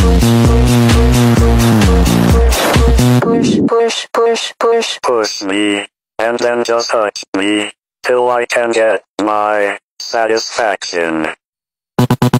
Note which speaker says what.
Speaker 1: Push me, and then just touch me, till I can get my satisfaction.